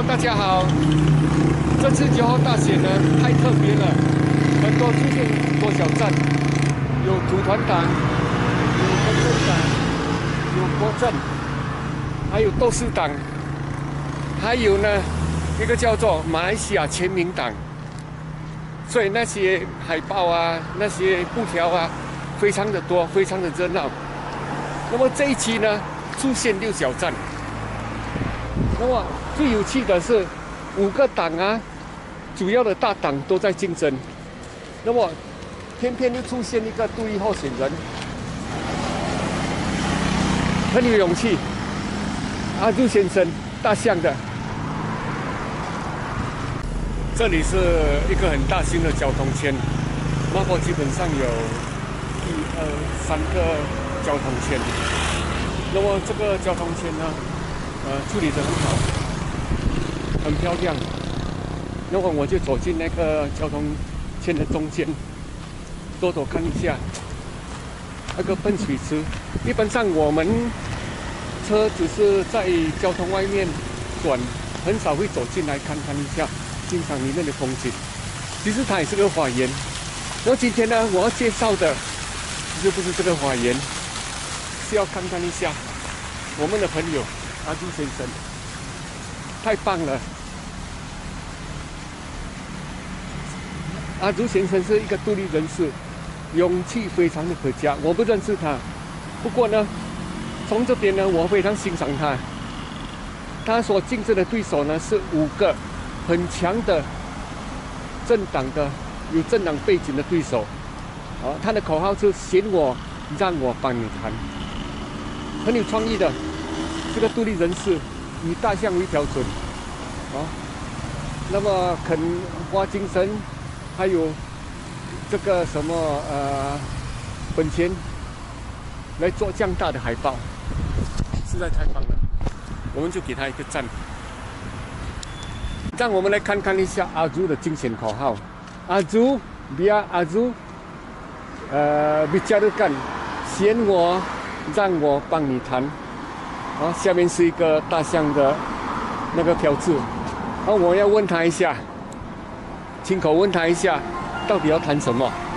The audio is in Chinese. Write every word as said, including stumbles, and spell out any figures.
大家好，这次九号大选呢太特别了，很多出现多小站，有土团党，有公正党，有国政，还有斗士党，还有呢一个叫做马来西亚全民党。所以那些海报啊，那些布条啊，非常的多，非常的热闹。那么这一期呢，出现六小站。那么最有趣的是，五个党啊，主要的大党都在竞争。那么偏偏又出现一个独立候选人，很有勇气，阿朱先生，大象的。这里是一个很大型的交通圈，那么基本上有一二三个交通圈。那么这个交通圈呢，呃，处理得很好，很漂亮。那么我就走进那个交通圈的中间，多多看一下那个喷水池。一般上我们车只是在交通外面转，很少会走进来看看一下。欣赏里面的风景，其实它也是个花园。然后今天呢，我要介绍的其实不是这个花园，是要看看一下我们的朋友阿朱先生，太棒了！阿朱先生是一个独立人士，勇气非常的可嘉。我不认识他，不过呢，从这边呢，我非常欣赏他。他所竞争的对手呢是五个。很强的政党的有政党背景的对手，啊，他的口号是选我，让我帮你谈，很有创意的这个独立人士，以大象为标准，啊，那么肯花精神，还有这个什么呃本钱来做这样大的海报，实在太棒了，我们就给他一个赞。让我们来看看一下阿朱的竞选口号。阿朱，biar阿朱，呃，bicarakan，选我，让我帮你谈。啊，下面是一个大象的那个标志。啊，我要问他一下，亲口问他一下，到底要谈什么？